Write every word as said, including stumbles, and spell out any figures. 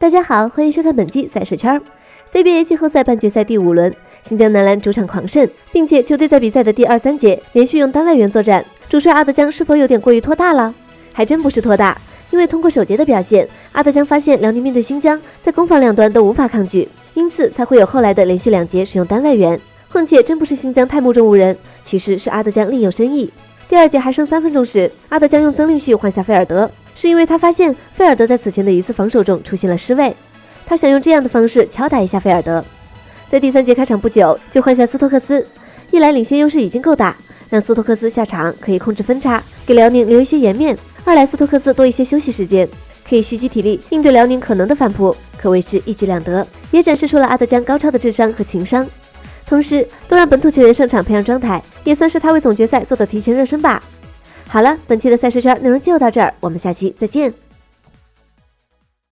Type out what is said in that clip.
大家好，欢迎收看本期赛事圈。C B A 季后赛半决赛第五轮，新疆男篮主场狂胜，并且球队在比赛的第二、三节连续用单外援作战，主帅阿德江是否有点过于拖大了？还真不是拖大，因为通过首节的表现，阿德江发现辽宁面对新疆在攻防两端都无法抗拒，因此才会有后来的连续两节使用单外援。况且真不是新疆太目中无人，其实是阿德江另有深意。第二节还剩三分钟时，阿德江用曾令旭换下菲尔德，是因为他发现菲尔德在此前的一次防守中出现了失位，他想用这样的方式敲打一下菲尔德。在第三节开场不久就换下斯托克斯，一来领先优势已经够大，让斯托克斯下场可以控制分差，给辽宁留一些颜面；二来斯托克斯多一些休息时间，可以蓄积体力应对辽宁可能的反扑，可谓是一举两得，也展示出了阿德江高超的智商和情商。同时多让本土球员上场培养状态，也算是他为总决赛做的提前热身吧。好了，本期的赛事圈内容就到这儿，我们下期再见。